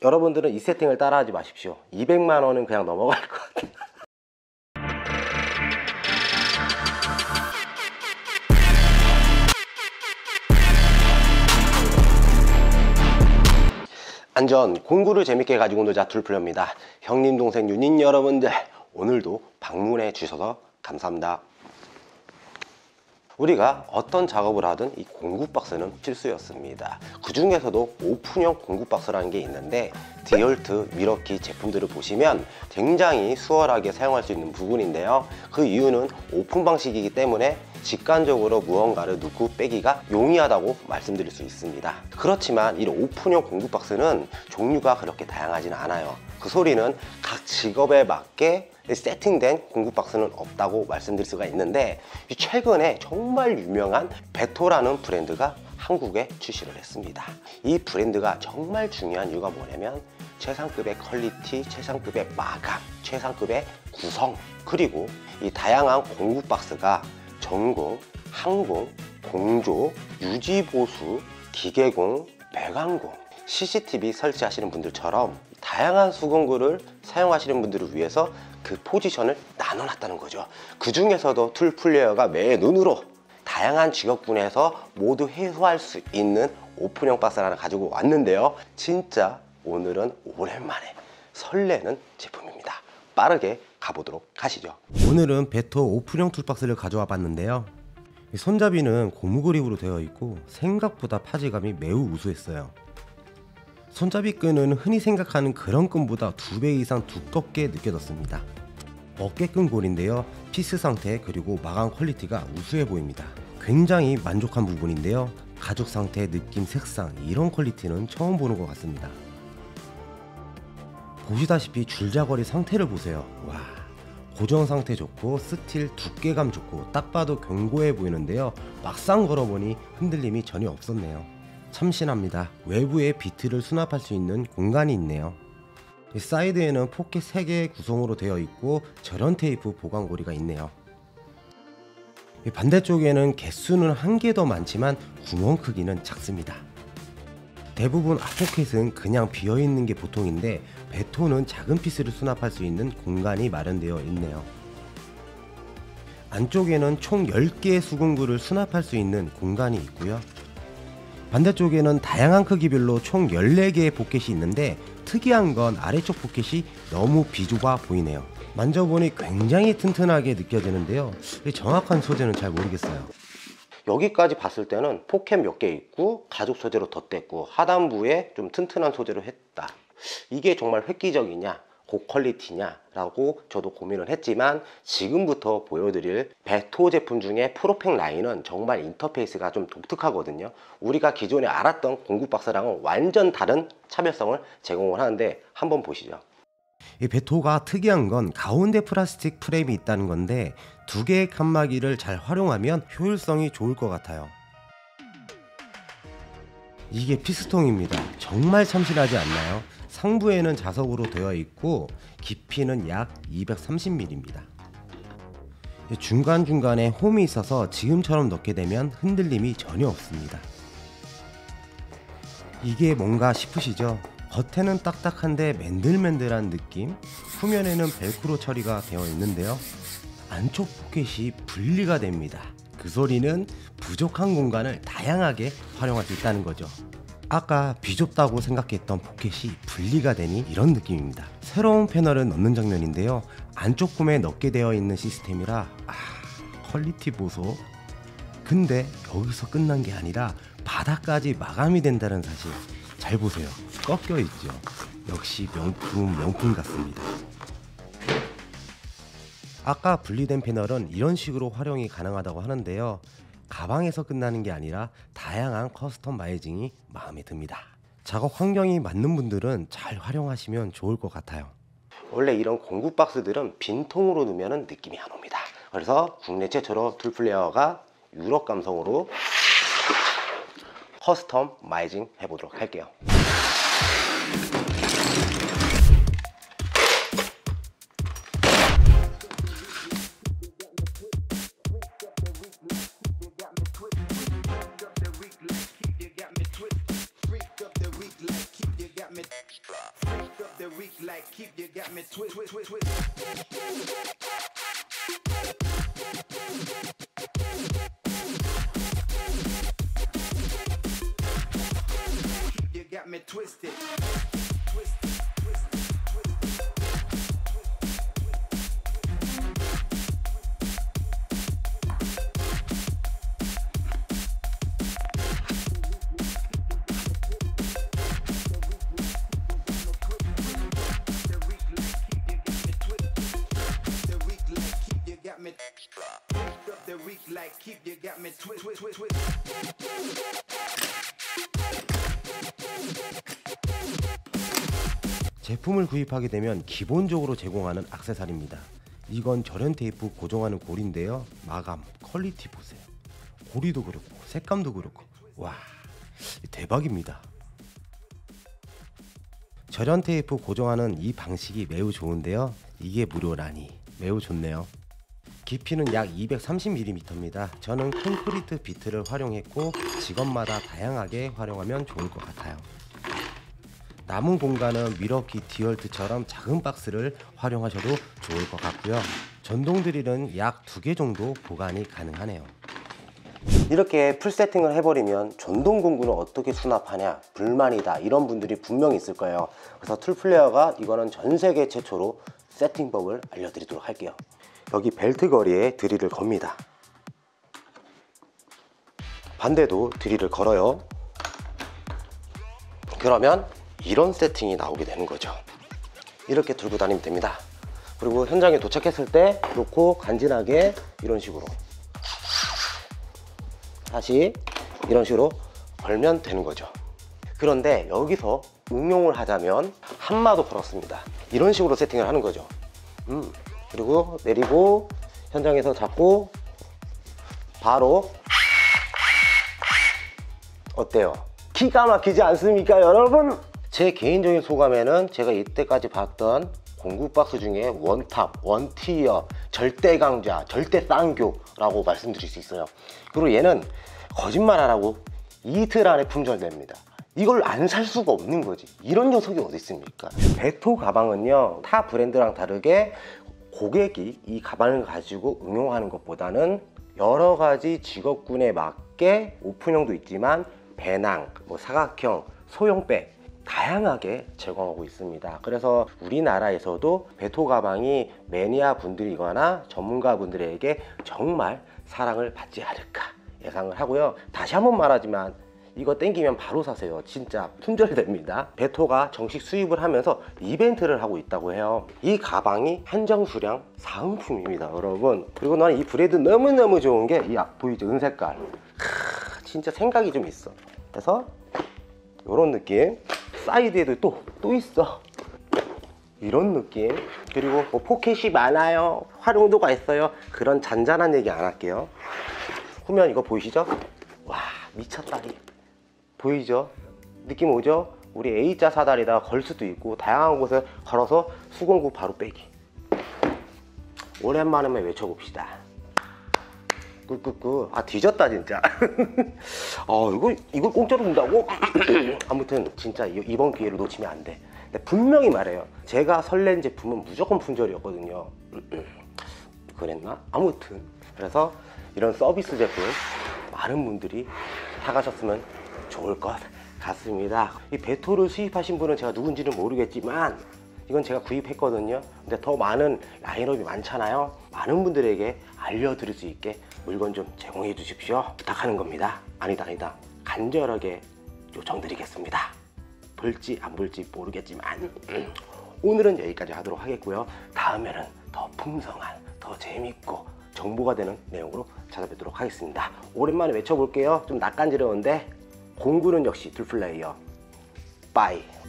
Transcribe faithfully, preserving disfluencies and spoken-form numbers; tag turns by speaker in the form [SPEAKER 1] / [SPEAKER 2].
[SPEAKER 1] 여러분들은 이 세팅을 따라하지 마십시오. 이백만 원은 그냥 넘어갈 것 같아요. 안전 공구를 재밌게 가지고 놀자 툴플레어입니다. 형님 동생 유닛 여러분들, 오늘도 방문해 주셔서 감사합니다. 우리가 어떤 작업을 하든 이 공구 박스는 필수였습니다. 그 중에서도 오픈형 공구 박스라는 게 있는데, 디얼트, 미러키 제품들을 보시면 굉장히 수월하게 사용할 수 있는 부분인데요. 그 이유는 오픈 방식이기 때문에 직관적으로 무언가를 넣고 빼기가 용이하다고 말씀드릴 수 있습니다. 그렇지만 이 오픈형 공구 박스는 종류가 그렇게 다양하지는 않아요. 그 소리는 각 직업에 맞게 세팅된 공구 박스는 없다고 말씀드릴 수가 있는데, 최근에 정말 유명한 베토라는 브랜드가 한국에 출시를 했습니다. 이 브랜드가 정말 중요한 이유가 뭐냐면, 최상급의 퀄리티, 최상급의 마감, 최상급의 구성, 그리고 이 다양한 공구 박스가 전공, 항공, 공조, 유지보수, 기계공, 배관공, 씨씨티비 설치하시는 분들처럼 다양한 수공구를 사용하시는 분들을 위해서 그 포지션을 나눠놨다는 거죠. 그 중에서도 툴플레어가 매 눈으로 다양한 직업군에서 모두 해소할 수 있는 오픈형 박스를 하나 가지고 왔는데요. 진짜 오늘은 오랜만에 설레는 제품입니다. 빠르게 가보도록 하시죠. 오늘은 베토 오픈형 툴박스를 가져와 봤는데요. 손잡이는 고무 그립으로 되어 있고 생각보다 파지감이 매우 우수했어요. 손잡이 끈은 흔히 생각하는 그런 끈보다 두 배 이상 두껍게 느껴졌습니다. 어깨끈 골인데요, 피스 상태 그리고 마감 퀄리티가 우수해 보입니다. 굉장히 만족한 부분인데요, 가죽 상태, 느낌, 색상, 이런 퀄리티는 처음 보는 것 같습니다. 보시다시피 줄자거리 상태를 보세요. 와, 고정 상태 좋고 스틸 두께감 좋고 딱 봐도 견고해 보이는데요, 막상 걸어보니 흔들림이 전혀 없었네요. 참신합니다. 외부에 비트를 수납할 수 있는 공간이 있네요. 사이드에는 포켓 세 개의 구성으로 되어 있고 절연 테이프 보관고리가 있네요. 반대쪽에는 개수는 한 개 더 많지만 구멍 크기는 작습니다. 대부분 앞포켓은 그냥 비어있는 게 보통인데, 베토는 작은 피스를 수납할 수 있는 공간이 마련되어 있네요. 안쪽에는 총 열 개의 수공구를 수납할 수 있는 공간이 있고요. 반대쪽에는 다양한 크기별로 총 열네 개의 포켓이 있는데, 특이한 건 아래쪽 포켓이 너무 비좁아 보이네요. 만져보니 굉장히 튼튼하게 느껴지는데요, 정확한 소재는 잘 모르겠어요. 여기까지 봤을 때는 포켓 몇 개 있고 가죽 소재로 덧댔고 하단부에 좀 튼튼한 소재로 했다. 이게 정말 획기적이냐, 고퀄리티냐 라고 저도 고민을 했지만, 지금부터 보여드릴 베토 제품 중에 프로팩 라인은 정말 인터페이스가 좀 독특하거든요. 우리가 기존에 알았던 공구 박스랑은 완전 다른 차별성을 제공을 하는데, 한번 보시죠. 이 베토가 특이한 건 가운데 플라스틱 프레임이 있다는 건데, 두 개의 칸막이를 잘 활용하면 효율성이 좋을 것 같아요. 이게 피스통입니다. 정말 참신하지 않나요? 상부에는 자석으로 되어 있고 깊이는 약 이백삼십 밀리미터입니다. 중간중간에 홈이 있어서 지금처럼 넣게 되면 흔들림이 전혀 없습니다. 이게 뭔가 싶으시죠? 겉에는 딱딱한데 맨들맨들한 느낌, 후면에는 벨크로 처리가 되어 있는데요, 안쪽 포켓이 분리가 됩니다. 그 소리는 부족한 공간을 다양하게 활용할 수 있다는 거죠. 아까 비좁다고 생각했던 포켓이 분리가 되니 이런 느낌입니다. 새로운 패널을 넣는 장면인데요, 안쪽 홈에 넣게 되어 있는 시스템이라 아, 퀄리티 보소. 근데 여기서 끝난 게 아니라 바닥까지 마감이 된다는 사실. 잘 보세요, 꺾여 있죠. 역시 명품 명품 같습니다. 아까 분리된 패널은 이런 식으로 활용이 가능하다고 하는데요, 가방에서 끝나는 게 아니라 다양한 커스터마이징이 마음에 듭니다. 작업 환경이 맞는 분들은 잘 활용하시면 좋을 것 같아요. 원래 이런 공구 박스들은 빈통으로 넣으면 느낌이 안 옵니다. 그래서 국내 최초로 툴플레어가 유럽 감성으로 커스터마이징 해보도록 할게요. 제품을 구입하게 되면 기본적으로 제공하는 액세서리입니다. 이건 절연 테이프 고정하는 고리인데요. 마감, 퀄리티 보세요. 고리도 그렇고 색감도 그렇고 와 대박입니다. 절연 테이프 고정하는 이 방식이 매우 좋은데요. 이게 무료라니 매우 좋네요. 깊이는 약 이백삼십 밀리미터입니다. 저는 콘크리트 비트를 활용했고 직업마다 다양하게 활용하면 좋을 것 같아요. 남은 공간은 미러키 디얼트처럼 작은 박스를 활용하셔도 좋을 것 같고요. 전동 드릴은 약 두 개 정도 보관이 가능하네요. 이렇게 풀 세팅을 해버리면 전동 공구는 어떻게 수납하냐, 불만이다 이런 분들이 분명히 있을 거예요. 그래서 툴플레어가 이거는 전 세계 최초로 세팅법을 알려드리도록 할게요. 여기 벨트 거리에 드릴을 겁니다. 반대도 드릴을 걸어요. 그러면 이런 세팅이 나오게 되는 거죠. 이렇게 들고 다니면 됩니다. 그리고 현장에 도착했을 때 놓고 간지나게 이런 식으로 다시 이런 식으로 걸면 되는 거죠. 그런데 여기서 응용을 하자면 한마도 걸었습니다. 이런 식으로 세팅을 하는 거죠. 음, 그리고 내리고 현장에서 잡고 바로 어때요? 기가 막히지 않습니까 여러분? 제 개인적인 소감에는 제가 이때까지 봤던 공구 박스 중에 원탑, 원티어, 절대 강자, 절대 쌍교라고 말씀드릴 수 있어요. 그리고 얘는 거짓말 안 하고 이틀 안에 품절됩니다. 이걸 안 살 수가 없는 거지. 이런 녀석이 어디 있습니까? 베토 가방은요, 타 브랜드랑 다르게 고객이 이 가방을 가지고 응용하는 것보다는 여러 가지 직업군에 맞게 오픈형도 있지만 배낭, 뭐 사각형, 소형백 다양하게 제공하고 있습니다. 그래서 우리나라에서도 베토 가방이 매니아 분들이거나 전문가 분들에게 정말 사랑을 받지 않을까 예상을 하고요. 다시 한번 말하지만 이거 땡기면 바로 사세요. 진짜 품절됩니다. 베토가 정식 수입을 하면서 이벤트를 하고 있다고 해요. 이 가방이 한정 수량 사은품입니다 여러분. 그리고 나는 이 브랜드 너무너무 좋은 게 이 앞 보이죠? 은색깔. 크, 진짜 생각이 좀 있어. 그래서 이런 느낌. 사이드에도 또, 또 있어. 이런 느낌. 그리고 뭐 포켓이 많아요, 활용도가 있어요, 그런 잔잔한 얘기 안 할게요. 후면 이거 보이시죠? 와 미쳤다리. 보이죠? 느낌 오죠? 우리 A자 사다리에다가 걸 수도 있고 다양한 곳에 걸어서 수공구 바로 빼기. 오랜만에 외쳐봅시다. 끄끄끄. 아 뒤졌다 진짜. 아 이거 이걸 공짜로 준다고? 아무튼 진짜 이번 기회를 놓치면 안 돼. 근데 분명히 말해요. 제가 설렌 제품은 무조건 품절이었거든요. 그랬나? 아무튼 그래서 이런 서비스 제품 많은 분들이 사가셨으면 좋을 것 같습니다. 이 베토를 수입하신 분은 제가 누군지는 모르겠지만 이건 제가 구입했거든요. 근데 더 많은 라인업이 많잖아요. 많은 분들에게 알려드릴 수 있게 물건 좀 제공해 주십시오 부탁하는 겁니다. 아니다 아니다 간절하게 요청드리겠습니다. 볼지 안 볼지 모르겠지만 오늘은 여기까지 하도록 하겠고요. 다음에는 더 풍성한, 더 재밌고 정보가 되는 내용으로 찾아뵙도록 하겠습니다. 오랜만에 외쳐볼게요. 좀 낯간지러운데 공구는 역시 툴플레이어. 빠이.